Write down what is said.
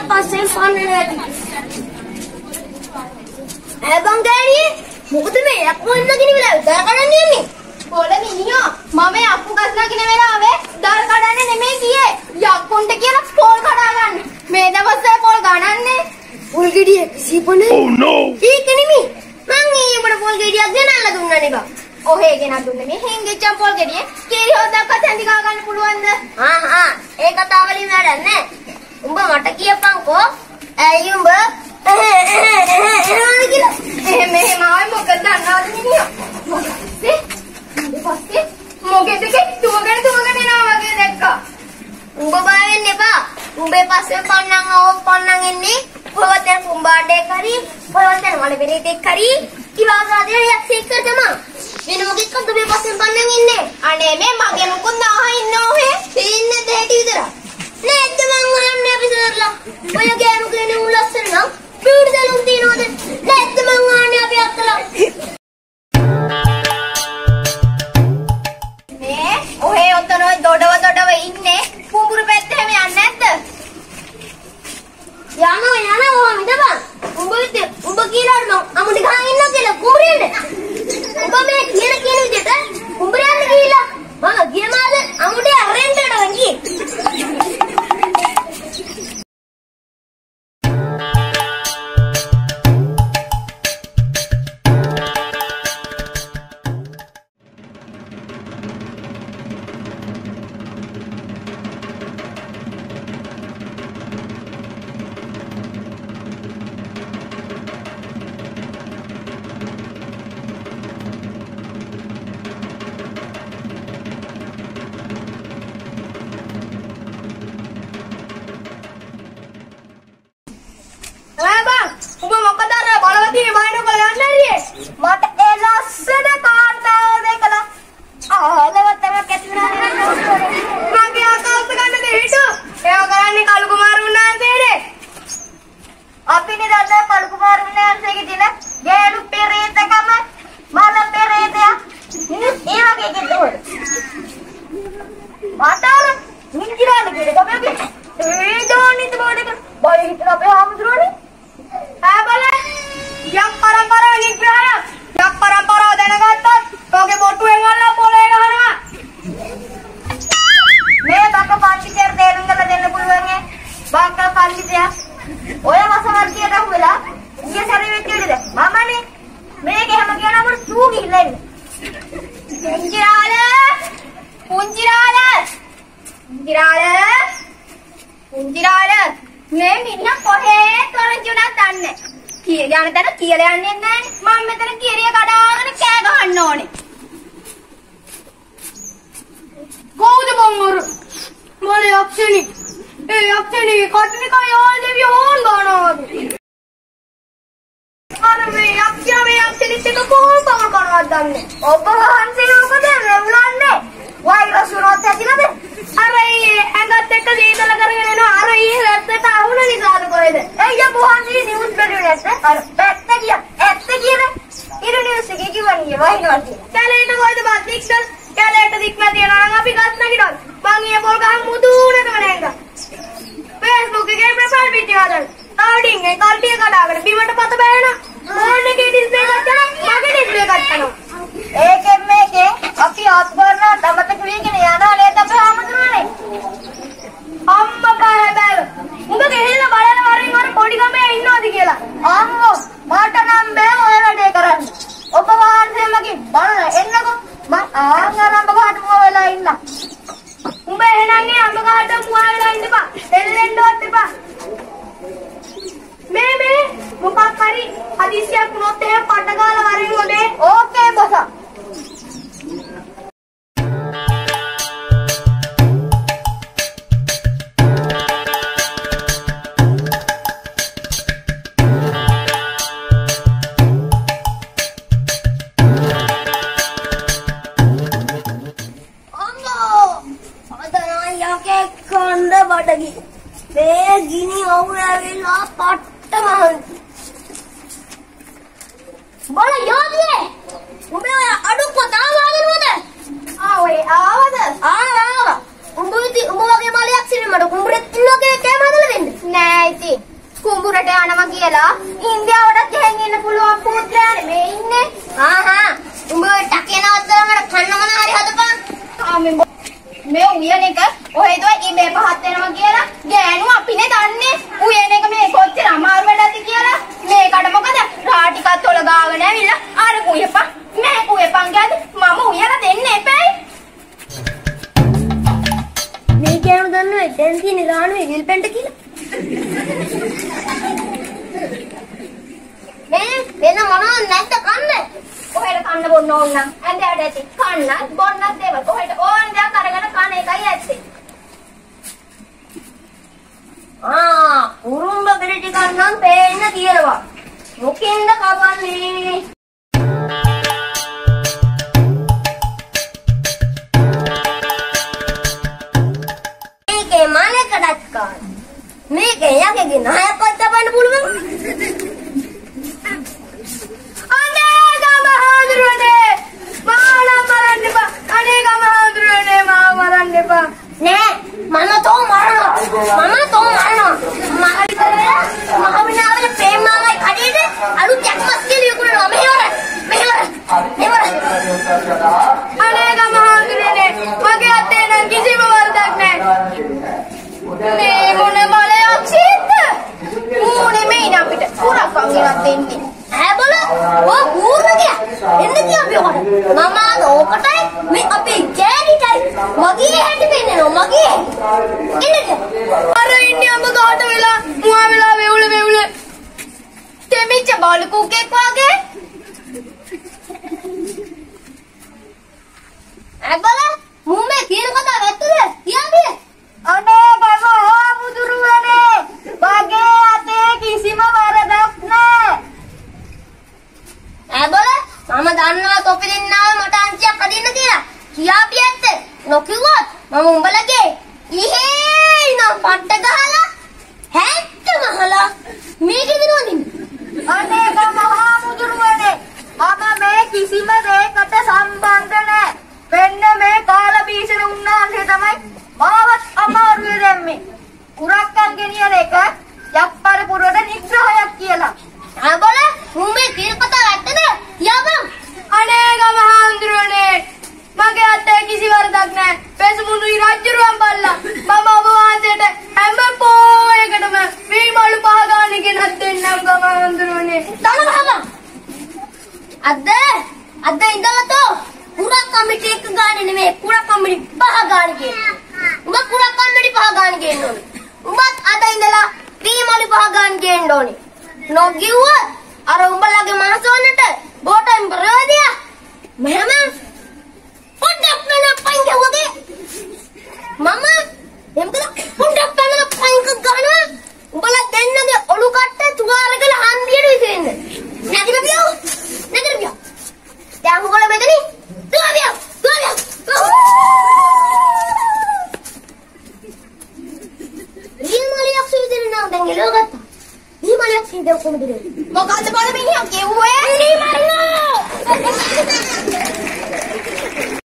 පස්සේ ෆන්නේ නැති. බං ගෑණියේ මොකද මේ යක්කු ඉන්නගෙන ඉවලා දර කඩන්න යන්නේ? පොළ මිනිහා මම යක්කු ගස් නගින වෙලාවේ දර කඩන්නේ නෙමෙයි ගියේ. යක්කුන්ට කියලා පොල් කඩා ගන්න. මේ දවස්වල පොල් ගණන්නේ. පොල් ගෙඩිය කිසිපොනේ. Oh no. ඒක නෙමෙයි. මං ඊඹට පොල් ගෙඩියක් ගෙනල්ලා දුන්නානේ බං. ඔහේ ගෙනත් දුන්නේ මේ හිංගෙච්චන් පොල් ගෙඩියේ. කීරි හොද්දක්වත් හැඳි ගා ගන්න පුළුවන්ද? ඒ කතාව වලින් වැඩක් නැහැ. උඹ මට කියපන්කෝ. ඇයි උඹ මෙහෙම ආවේ මොකද දන්නවද මිනිහා? පස්සේ මොකෙද තුවගෙන එනවා වගේ දැක්කා. උඹ බය වෙන්න එපා. උඹේ පස්සේ පන්නන් එන්නේ. පොවතෙන් කුඹාඩේ කරි, පොවතෙන් වල බෙරේටේ කරි. කිවාගාදේ යක්ෂයෙක් තමයි. වෙන මොකෙක්ද මේ පස්සේ පන්නන් ඉන්නේ? අනේ මේ මගේ මුකුත් නාහ ඉන්නෝහේ. ඉන්නේ දෙහෙට විතර. නේද මං හොයන්නේ අපි සරලා. ඔය ගෑනු කෙනේ උල්ලස්සන නම් බීඩ දලුන් තියනවද? නේද මං ආන්නේ අපි අත්තලා. මේ ඔහේ ඔතන ඔය දොඩව ඉන්නේ කුඹුරු පැත්තේ මේ යන්නේ නැද්ද? යනවා මිදපන්. උඹ කියලා නම් අමුඩි ගහන් ඉන්නවා කියලා කුඹුරේද? උඹ මේ කියන විදිහට කුඹුරේන්න ගිහිල්ලා මම ගියමාද අමුඩි අරෙන්ටට ගියේ. උඹ මොකද අර බලවතිනේ බයිනෝ කල යන්නේ හරියේ? මට ඒ ලස්සන කාන්තාව දැකලා ආලවතම කැතිුණා නේද? මගේ ආකල්ප ගන්න දෙහිටු. ඒව කරන්නේ කලු කුමාරු උන්නාන්සේනේ. අපිනේ දැන් කලු කුමාරු උන්නාන්සේගේ දින ගෑනු පෙරේතකම මල පෙරේතයා. ඒ වගේ කෙටුවල. මාතාර මින්ජිරාලේ කෙඩ ගමේ ඒ දෝනිත බෝඩක බයි හිටලා අපේ ආමුදුරනේ. යක් පරම්පරාව නිග්‍රහයක්. යක් පරම්පරාව දැනගත්තත් ඔගේ බොට්ටුවෙන් අල්ලලා පොලේ ගහනවා. මේ බක පන්තිතර තේරුම් ගන්න දෙන්න පුළුවන් ඈ. බක පන්තිතය ඔය වසවර්තියට අහුවෙලා උගේ සැරේ වෙච්ච දෙද මමනේ මේක හැම කියනම සූ ගිහිල්ලා ඉන්නේ. පුංචිරාල මේ මිනිහා කොහේ තොරජුණා දන්නේ. යන තැන කියලා යන්නේ නැහැ. මම මෙතන කිරිය කඩාගෙන කෑ ගහන්න ඕනේ. කවුද බංගර? මල යක්ෂණි. ඒ යක්ෂණි කට්ටික යාල් දෙවිය හොන් ගන්නවද? අර මේ යක්ෂණිත් එක කොහොම පවර කරනවද දන්නේ? ඔබ වහන්සේ මොකද රෙවුලන්නේ? වෛරස් වුණත් ඇතිනද? අර ඇඟත් එක්ක සීතල කරගෙන එනවා. අර වැත්තට අහුන නිසාද කොහෙද? එయ్య වහන්සේ නිවුස් බැලුවේ නැත්නම් අර පැත්ත ගියා. ඇත්ත කියද? ඉර නිවුස් එකේ කිව්වන්නේ වහිනවා කියලා. කැලේට කොහෙද බද්දික්කල්? කැලේට දික්ම තියනවා නම් අපි ගස් නැගිනවා. මං ඊයේ පොල් ගහන් මුදුනටම නැංගා. Facebook එකේ ප්‍රොෆයිල් පිටිය හදන්න. අවඩින් ඒ කල්ටිය කඩාගෙන බිමට පත බෑනවා. ෆෝන් එකේ ඩිස්ප්ලේ ගත්තා නම් මගේ ඩිස්ප්ලේ ගත්තා. ඒකෙන් මේකේ අපි ආත්මවර්ණ තමතක වීගෙන යනවා නේද අපේ ආමතුරුනේ. අම්මා බෑ. උඹ ගෙහෙලා බලන වරින් වර පොඩි ගමේ ඉන්නවද කියලා. අම්මෝ මට නම් බෑ ඔය වැඩේ කරන්න. ඔබ වහන්සේමගේ බලන්න එන්නකෝ. මම ආංගරම්බ ගහට මුව වෙලා ඉන්න. උඹ එහෙනම් නේ අම්බ ගහට මුව වෙලා ඉන්නපා. එල්ලෙන්නවත් එපා. මේ මොකක් හරි හදිසියක් වුණොත් එහෙම පඩ ගාලා වරින් හොදේ. ඕකේ බසා. මේ ගිනි අවුරාවිලා පට්ටමහන් බල යෝදියේ උඹේ අඩුක්ක තාම ආවද? ආවා. උඹ වගේ මලයක් සිරි මට කුඹුරේ තින්නකේ කෑම හදලා දෙන්න. නෑ ඉතින්. නුවරට යනවා කියලා ඉන්දියාවට ගෙන් ඉන්න පුළුවන් පුත්‍රයානේ මේ ඉන්නේ. උඹ ටකේනවත්තර මට කන්න මොන හරි හදපන්. මේ උයන එක ඔහෙද ඉබේ පහත් වෙනවා කියලා ගෑනු අපිනේ දන්නේ. උයන එක මේ කොච්චර අමාරු වැඩද කියලා. මේකට මොකද රා ටිකක් තොල ගාගෙන ඇවිල්ලා අර කුයපන් මේ කුයපන් ගාද මම උයලා දෙන්න එපැයි. මේ ගෑනු දන්නවද දැන් තියෙන රාණුවේ හිල්පෙන්ට කියලා. මේ වෙන මොනවද නැද්ද කන්න? ඔහෙට කන්න බොන්න ඕන නම් ඇඳයට ඇති කන්නත් බොන්නත් දේවල් ඔහෙට ඕන දෙයක් අරගෙන කන එකයි ඇත්තේ. උරුම්බ බෙරි ටිකක් නම් පේන්න තියෙනවා. මොකෙන්ද කපන්නේ? මේකේ මලකටත් කාන. මේකේ යකගේ නායකවත් තබන්න පුළුවන්. නෑ මම තෝ මරනවා. මහවිනාවල ප්‍රේමාවයි කඩේට අලුත් යක්මස් කියලා යකුරනවා. මෙහෙවර අනේ ගමහාඳුරනේ මගේ අතේ නම් කිසිම වරදක් නැහැ. මේ මොන බලයක් සිද්ද? මූනේ මේ ඉන්න අපිට පුරක් වංගිනක් දෙන්නේ. බල ඔය බූර්ණකිය එන්න කියපිය ඔකට. මම ඕකටයි මේ අපේ ජෑනිටයි මගේ හැටි පෙන්නනවා මගේ. එන්න අර ඉන්නේ අම්ම කාට වෙලා මුවා වෙලා වෙවුල දෙමිච්ච බාල කුකෙක් වගේ. බල මුම්මේ කියන කතාව ඇත්තද? කියන්නේ. අනේ ගමහා මුදුරුවනේ මගේ අතේ කිසිම වරදක් නැහැ. බල මම දන්නවා තොපි දෙන්නාව මට අංශයක් අදින්න කියලා. කියාපිය ඇත්ත. නොකිව්වොත් මම උඹලගේ ඉහේ ඉනම් පට්ට ගහලා හැට්ට මහලා මේකෙ දිනවදින්න. අනේ ගමහා මුදුරුවනේ මම මේ කිසිම දෙයකට සම්බන්ධ නැහැ. මෙන්න මේ කාල බීසන උන්නාන්සේ තමයි මාවත් අමාරුවේ දැම්මේ. කුරක්කන් ගෙනියන එක යක්පර පුරවට නිග්‍රහයක් කියලා. බල මුම්මේ කියන කතාව ඇත්තද? කියපන්. අනේ ගමහාඳුරනේ මගේ අතේ කිසි වරදක් නැහැ. පෙසමුණුයි රජුරුවන් බල්ලා මම ඔබ වහන්සේට හැම පොයකටම මේ මලු පහ ගාන ගෙනත් දෙන්නම් ගමහාඳුරනේ. දන ගහපන්. අද ඉඳලා තෝ කුරක් කමිටි එක ගානේ නෙමෙයි කුරක් කමිටි පහ ගාන ගේන්න. උඹ කුරක් කමිටි පහ ගාන ගේන්න ඕනේ. උඹත් අද ඉඳලා ක්‍රීමලි පහ ගාන ගේන්න ඕනේ. නොගිව්වොත් අර උඹලගේ මනසොන්නට බෝටම් බරවදියා මෙහෙම පොඩ්ඩක් වෙන පයින් ගවගේ මම එම්කද පොඩ්ඩක් වෙන පයින් ගන්නවා උඹලා දෙන්නගේ ඔලු කට්ට තුවාලකල හන්දියට විසෙන්න නැගිරපියෝ දැන් උගල මෙතන තුවාලියෝ රීමලියක් සුවිදෙන නම් දැන් එලවගත්තා. රීමලියක් සීදව කොහමද? මොකද්ද බල මිනිහා කිව්වේ? රීමලියෝ